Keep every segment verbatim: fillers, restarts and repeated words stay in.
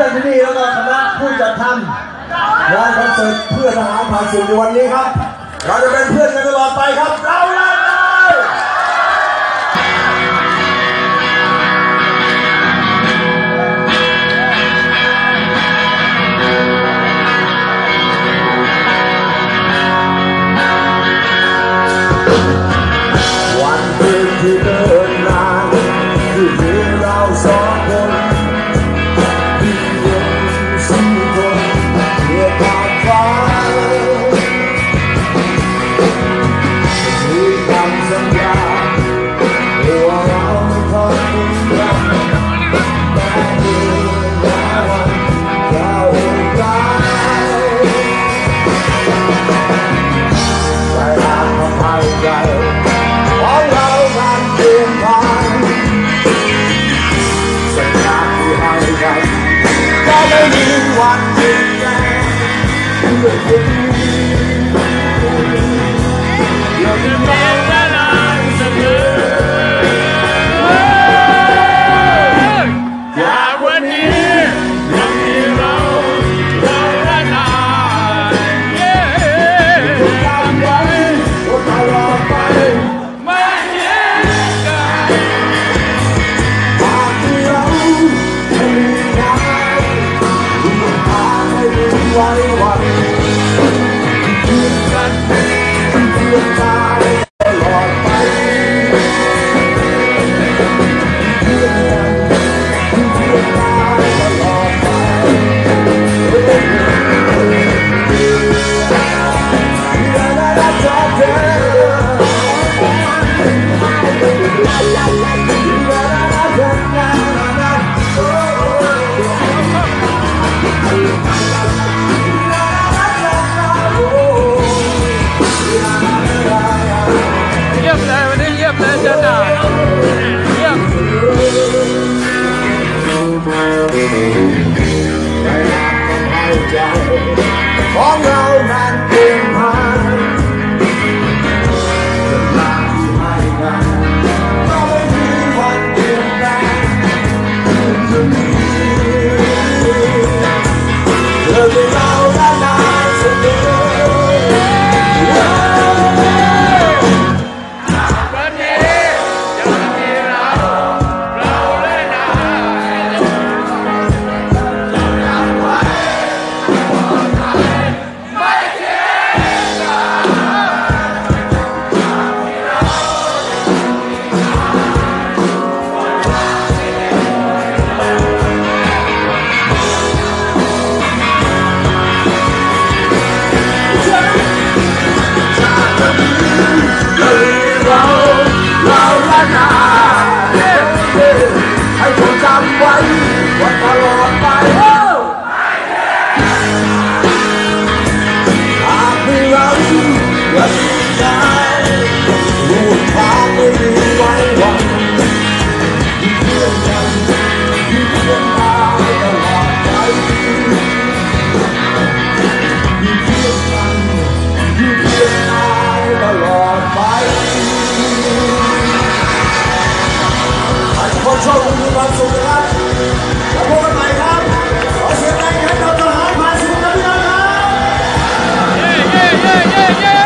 อนๆที่นี่แล้วก็คณะผู้จัดทำงานคอนเสิร์ตเพื่อทหารผ่านศึกในวันนี้ครับเราจะเป็นเพื่อนกันตลอดไปครับเราเลยวันเดินที่เดินนานที่มีเราสองคนที่ยังสี่คนเรียกผ่านฟ้ามีคำสัญญาว่าเราไม่ทอดทิ้งกันแม้เพียงแค่วันเราเองไกลใจรักทำให้ใจของเรานั้นเปลี่ยนผ่านสัญญาที่ให้กันก็ไม่มีวันเปลี่ยนแปลงเมื่อคืนยังมีเวลาเสมอจากวันนี้ยังมีเราเราและนายจำไว้ว่าตลอดไปไม่แยกกันหากที่เราไม่มีกันทุกทางให้รู้ไว้วันยืนกันเพื่อตายตลอดไปเพื่อนกันเพื่อตายตลอดไปอย่าได้รับจอบเธอเยี่ยมเลยวันนี้เยี่ยมเลยเจ้าหน้าเยี่ยมของเรานั้นเปลี่ยนผ่านสัญญาที่ให้กันก็ไม่มีวันเปลี่ยนแปลงจะมีเธอเป็นเราและนายเสมอวันนี้ยังมีเราเราและนายไม่แยกกันเราเราและนายให้เธอจำไว้ว่าตลอดไปหากมีเราและนายรู้ทางไม่มีไว้วันที่เพื่อนกันที่เพื่อนตายตลอดไปที่เพื่อนกันที่เพื่อนตายตลอดไปขอโชคดีมีความสุขนะครับแล้วพบกันใหม่ครับขอเสียงแรงให้กับทหารผ่านศึกกันด้วยนะครับเย้เย้เย้เย้เย้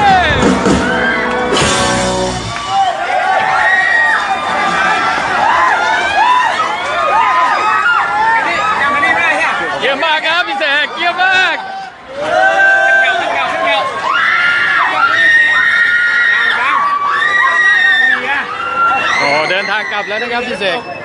เยี่ยมมากครับพี่เสกเยี่ยมมากโอ้เดินทางกลับแล้วนะครับพี่เสก